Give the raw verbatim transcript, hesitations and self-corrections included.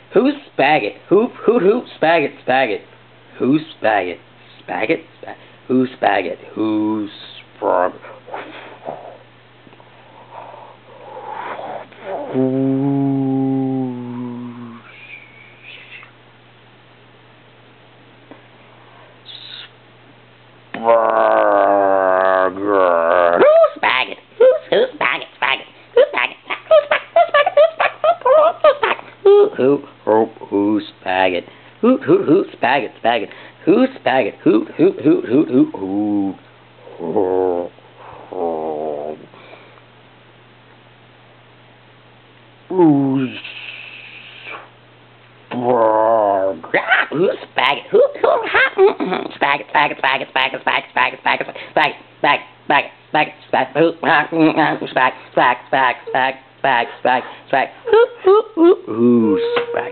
Who Spaget? Who who who Spaget Spaget? Who Spaget? Spaget? Spag who Spaget? Who Sprog? Sprogger. Who Spaget? Who's who Spaget? Spaget? Who Spaget? Who Spaget? Who Spaget? Who Spaget? Who who who who Spaget? Who who who Spaget? Spaget? Who Spaget? Who who who who who who who Who's Who's Spaget? Who who Spaget? Spaget? Spaget? Spaget? Spaget? Spaget? Spaget? Spaget? Spaget? Spaget? Spaget? Spaget? Who Spag? Spag? Spag? Spag? Spag? Spag? Spag? Who who who who Spaget?